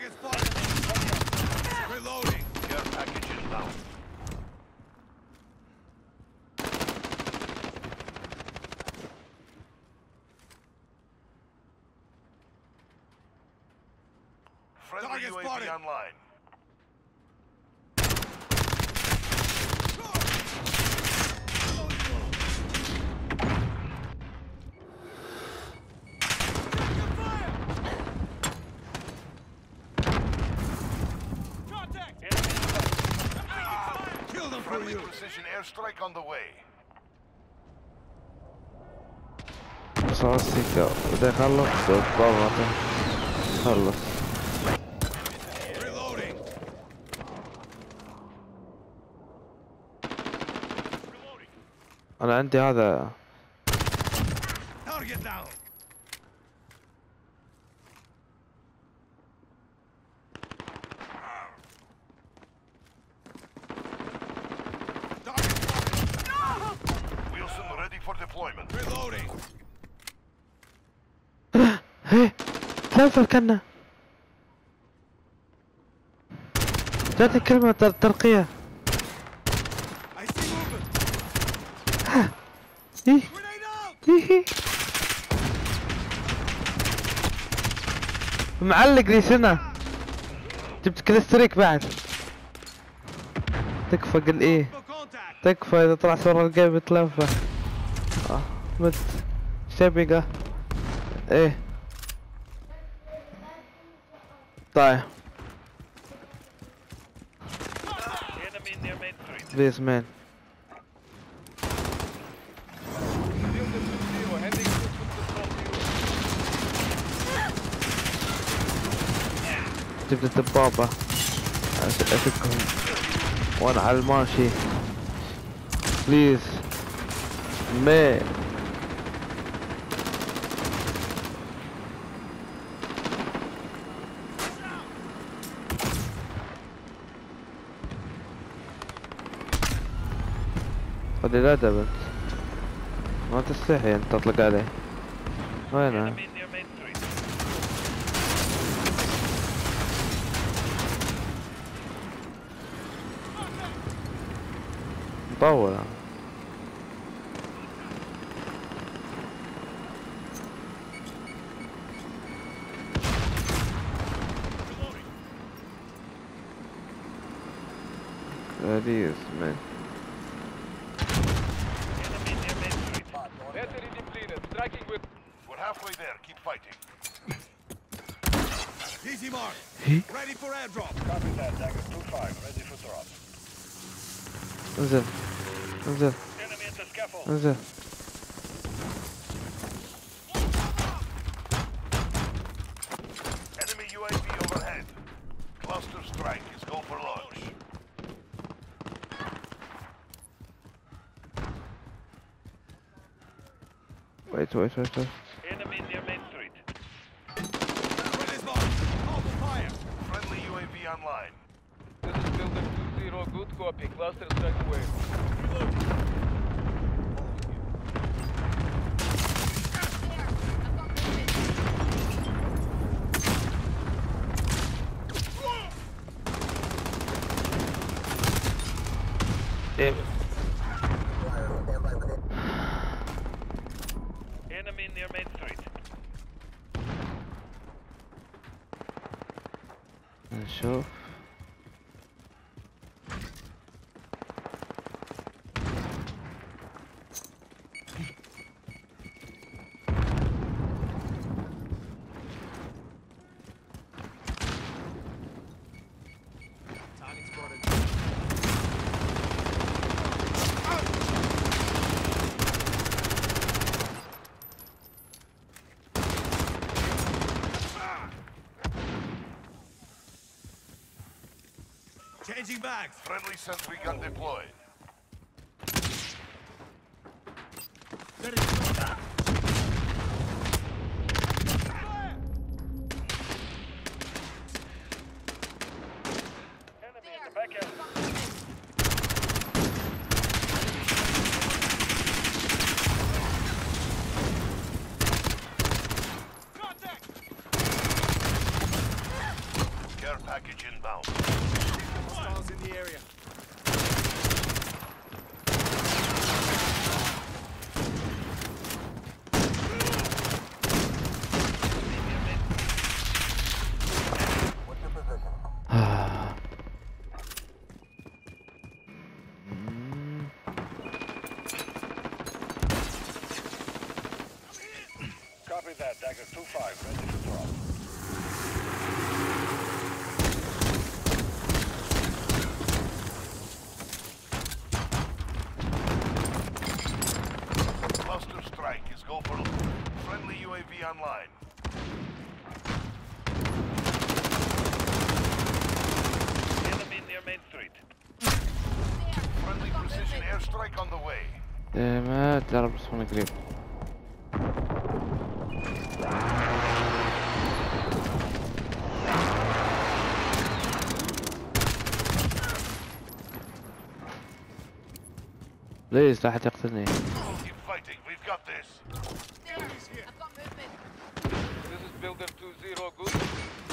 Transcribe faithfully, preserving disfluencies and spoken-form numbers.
Target spotted. Reloading. Care package inbound. Friendly Target U A V spotted. online. Kill them for Friendly you. precision airstrike on the way. صوصيك بدي خلص بابا خلص. Reloading. انا عندي هذا Target down. Target spotted. Wilson ready for deployment. Reloading. هي ثلاثة الكنة جاتني كلمة تر- ترقية. I see movement. إيه Grenade out. إيه معلق لي سنة. جبت كلستريك بعد. تكفى قل ايه For contact. تكفى اذا طلعت ورا الجيم بتلفه. اه مت شبقة ايه طيب Enemy near main street. بليز مان. جبت الدبابة أش- اشكهم وانا على الماشي بليز مي. خلي لا دبت ما تستحي انت تطلق عليه. وينه؟ Enemy near main street. مطولة. بليز مان. Enemy near main street. Battery depleted. Striking with. We're halfway there. Keep fighting. Easy mark. Ready for airdrop. Copy that. Dagger two five. Ready for drop. انزل انزل Enemy at the scaffold. انزل. Enemy U A V overhead. Cluster strike is go for launch. Wait wait wait wait. Enemy near main street. Friendly's mark. Open fire. Friendly U A V online. This is builder two zero. Good copy. Cluster strike away. ايه Enemy near main street. نشوف. Target spotted. Changing bags. Friendly sentry gun deployed. Enemy in the back end. package inbound. Hostiles in the area. What's your position? Copy that, Dagger two five, ready to drop. Cluster strike is go for friendly U A V online. Enemy near Main Street. Friendly precision airstrike on the way. ما تجرب تكون قريب. ليش راح تقتلني؟ Keep fighting, we've got this. This is Builder two zero, good.